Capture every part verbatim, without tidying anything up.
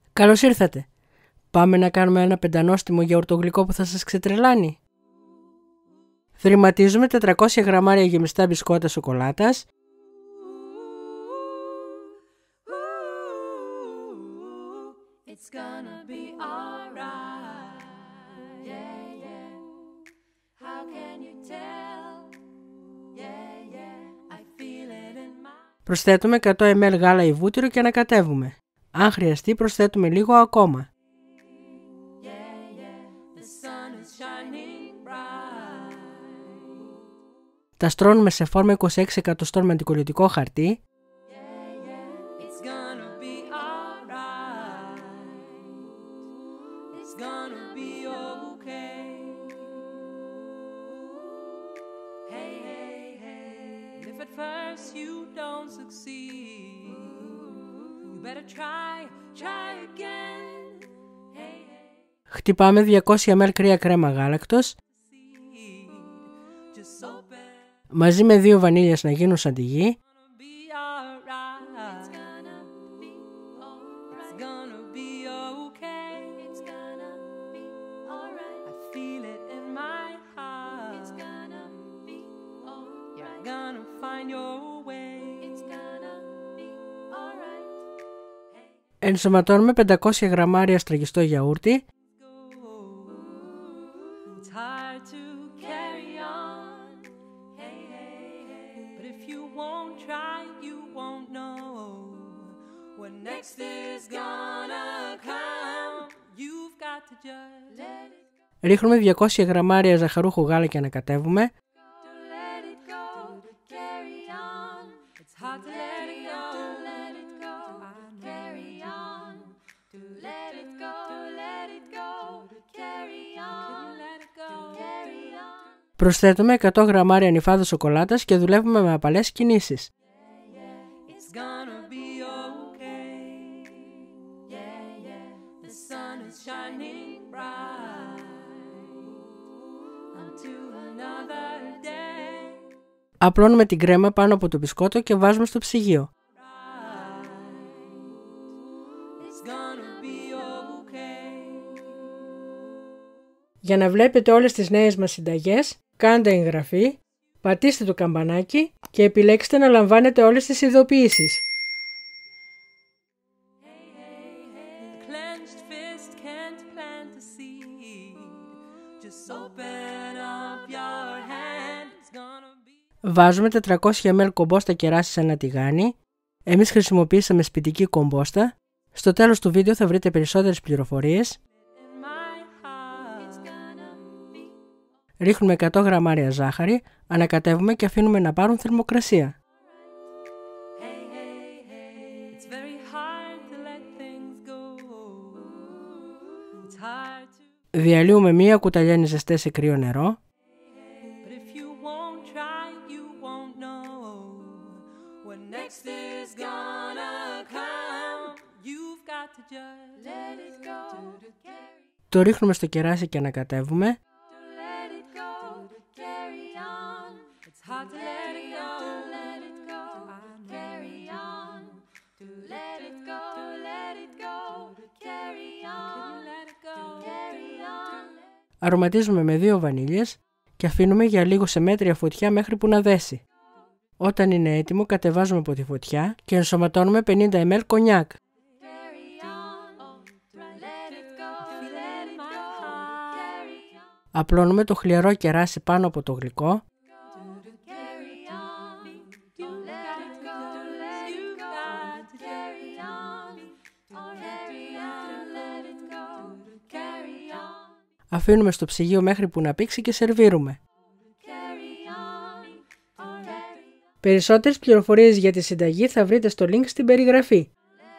Καλώς ήρθατε. Πάμε να κάνουμε ένα πεντανόστιμο γιαουρτογλυκό που θα σας ξετρελάνει. Θρηματίζουμε τετρακόσια γραμμάρια γεμιστά μπισκότα σοκολάτας, προσθέτουμε εκατό μιλιλίτρα γάλα ή βούτυρο και ανακατεύουμε. Αν χρειαστεί προσθέτουμε λίγο ακόμα. Τα στρώνουμε σε φόρμα είκοσι έξι εκατοστών με αντικολλητικό χαρτί. Χτυπάμε διακόσια μιλιλίτρα κρύα κρέμα γάλακτος μαζί με δύο βανίλιες να γίνουν σαν τη γη. Ενσωματώνουμε πεντακόσια γραμμάρια στραγγιστό γιαούρτι, ρίχνουμε διακόσια γραμμάρια ζαχαρούχο γάλα και ανακατεύουμε. Προσθέτουμε εκατό γραμμάρια ανιφάδο σοκολάτας και δουλεύουμε με απαλές κινήσεις. Απλώνουμε την κρέμα πάνω από το μπισκότο και βάζουμε στο ψυγείο. Για να βλέπετε όλες τις νέες μας συνταγές, κάντε εγγραφή, πατήστε το καμπανάκι και επιλέξτε να λαμβάνετε όλες τις ειδοποιήσεις. Βάζουμε τετρακόσια μιλιλίτρα κομπόστα κεράσι σε ένα τηγάνι. Εμείς χρησιμοποιήσαμε σπιτική κομπόστα. Στο τέλος του βίντεο θα βρείτε περισσότερες πληροφορίες. Ρίχνουμε εκατό γραμμάρια ζάχαρη, ανακατεύουμε και αφήνουμε να πάρουν θερμοκρασία. Διαλύουμε μία κουταλιάνη ζεστέ σε κρύο νερό. Το ρίχνουμε στο κεράσι και ανακατεύουμε. Αρωματίζουμε με δύο βανίλιες και αφήνουμε για λίγο σε μέτρια φωτιά μέχρι που να δέσει. Όταν είναι έτοιμο κατεβάζουμε από τη φωτιά και ενσωματώνουμε πενήντα μιλιλίτρα κονιάκ. Απλώνουμε το χλιαρό κεράσι πάνω από το γλυκό. Αφήνουμε στο ψυγείο μέχρι που να πήξει και σερβίρουμε. Περισσότερες πληροφορίες για τη συνταγή θα βρείτε στο link στην περιγραφή.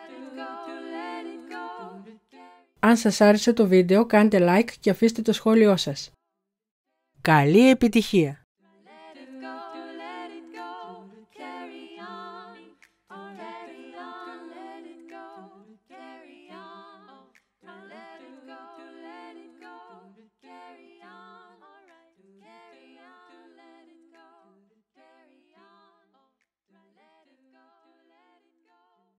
Αν σας άρεσε το βίντεο κάντε like και αφήστε το σχόλιο σας. Καλή επιτυχία!